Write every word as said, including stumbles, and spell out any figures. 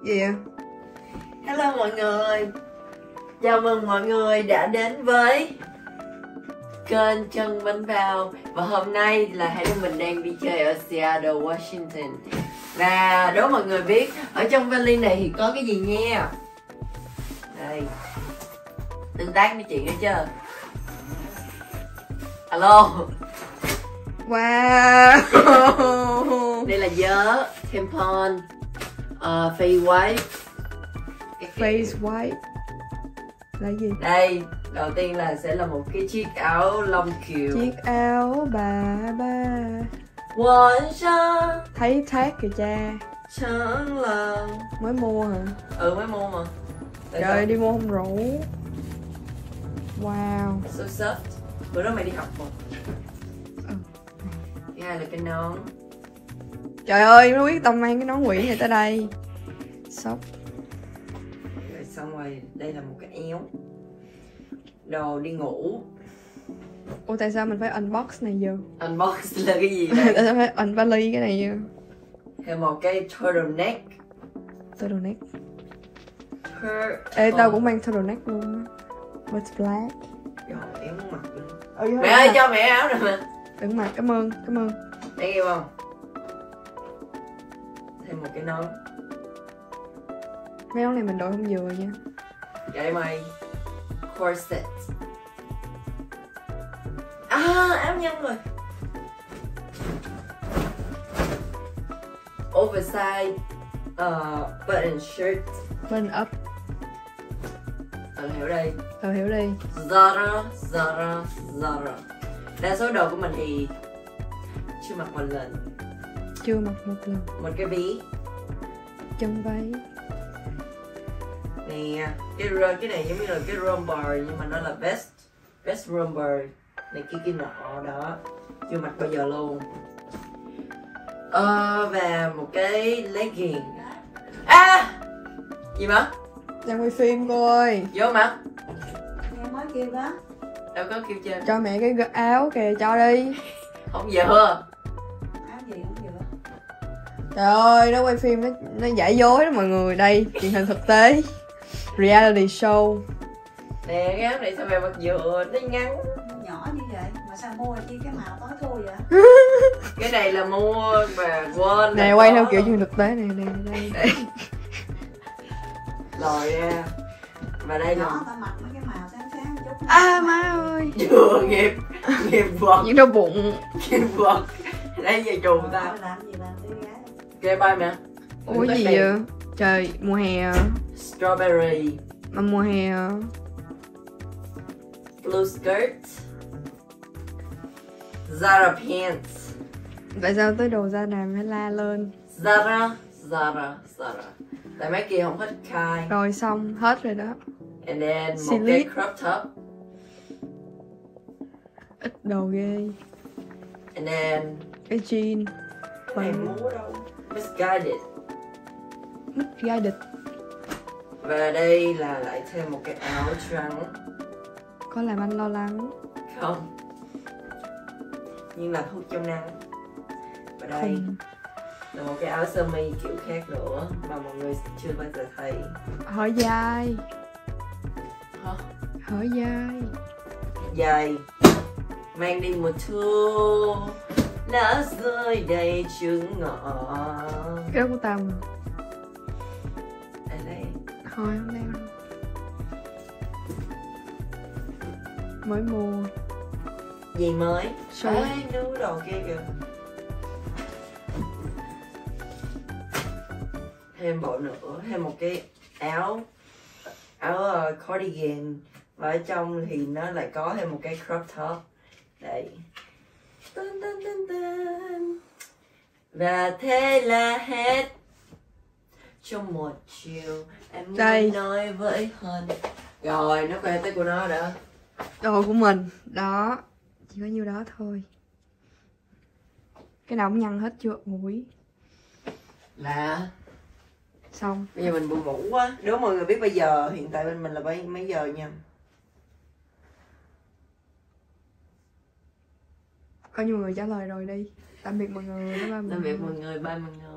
Gì vậy? Hello mọi người. Chào mừng mọi người đã đến với kênh Trân Bánh Bao. Và hôm nay là hai đứa mình đang đi chơi ở Seattle, Washington. Và đố mọi người biết ở trong vali này thì có cái gì nha. Đây, tương tác nói chuyện nữa chưa? Alo. Wow. Đây là giớ, tampon, uh, face wipe. Face wipe là gì? Đây, đầu tiên là sẽ là một cái chiếc áo lông kiều. Chiếc áo bà ba. Quần sao Thấy tag kìa cha. chẳng là Mới mua hả? Ừ, mới mua mà. Tại Trời sao? đi mua không rủ. Wow. So soft. Bữa đó mày đi học không? Ừ. Thứ hai là cái nón. Trời ơi, nó quyết tâm mang cái nón quỷ này tới đây. Sốc. Rồi xong rồi, đây là một cái éo. Đồ đi ngủ. Ủa tại sao mình phải unbox này vô? Unbox là cái gì Tại đây? sao phải unvali cái này vô? Thêm một cái turtleneck. Turtleneck. Tur- Ê, tao cũng mang turtleneck luôn á. What's black? Rồi, éo muốn mặc luôn. Ừ, Mẹ ơi, cho mẹ áo nè mà. đừng mặc, cảm ơn, cảm ơn. Thấy yêu không? Thêm một cái nón. Mấy áo này mình đội không vừa nha. Vậy mày. Corset. À, áo nhân rồi. Oversize uh, button shirt. Bên up. Tao hiểu đây. Tao hiểu đi. Zara, Zara, Zara. Đa số đồ của mình thì chưa mặc một lần. Chưa mặc một lần. Một cái ví. Chân váy. Nè, cái ro- cái này giống như là cái romper nhưng mà nó là vest. Vest romper. Này kia kia nọ đó. Chưa mặc bao giờ luôn. Ờ, và một cái legging. À! Gì mà? Đang quay phim cô ơi. Vô mặt. Em mới kêu đó. Đâu có kêu trên. Cho mẹ cái gỡ áo kìa, cho đi. Không vừa. Áo gì cũng vừa. Trời ơi, nó quay phim, nó, nó giả dối đó mọi người. Đây, truyền hình thực tế. Reality show. Nè, cái áo này sao mày mặc vừa, nó ngắn. Nó nhỏ như vậy mà sao mua chi cái màu tối thui vậy? Cái này là mua mà quên. Nè, quay theo kiểu truyền thực tế này, nè, đây. Đây. Rồi ra. Và đây Nhỏ là tao mặc mấy cái màu sáng sáng chút. À má ơi. vừa nghiệp nghiệp vật Những đau bụng. nghiệp vật. Đây giờ trù Tao ta. làm gì làm tí gái. Kê bay mẹ. Ủa gì vậy? Trời, mùa hè à? Strawberry. Mà mùa hè à? Blue skirt. Zara pants. Tại sao tới đồ ra đàm phải la lên? Zara, Zara, Zara. Tại mấy kia không thích khai. Rồi xong, hết rồi đó. And then một Slip. cái crop top. Ít đồ ghê. And then Cái jean. cái này mua đâu. Misguided. Mít gai địch. Và đây là lại thêm một cái áo trắng. Có làm anh lo lắng. Không. Nhưng là thuốc chống nắng. Và đây Không. là một cái áo sơ mi kiểu khác nữa mà mọi người chưa bao giờ thấy. Hỏi dài. Hả? Hỏi dài. Dài. Mang đi mùa thu. Lá rơi đầy trứng ngọ. Cái đó của tao mà. Đây đây. Thôi không đeo đâu. Mới mua. Gì mới? Show. Ê, nú đồ kia kìa. Thêm bộ nữa, thêm một cái áo áo uh, cardigan và ở trong thì nó lại có thêm một cái crop top. Đây. Tân, tân, tân, tân. Và thế là hết trong một chiều em Đây. muốn nói với Hân. Rồi nó khoe tới của nó đó. Đồ của mình. Đó. Chỉ có nhiêu đó thôi. Cái nào cũng nhăn hết chưa? Ủi. Là Xong. bây giờ mình buồn ngủ quá. Nếu mọi người biết bây giờ hiện tại bên mình là mấy, mấy giờ nha. Có nhiều người trả lời rồi đi. Tạm biệt mọi người. Bye bye mọi Tạm biệt người. mọi người, bye mọi người.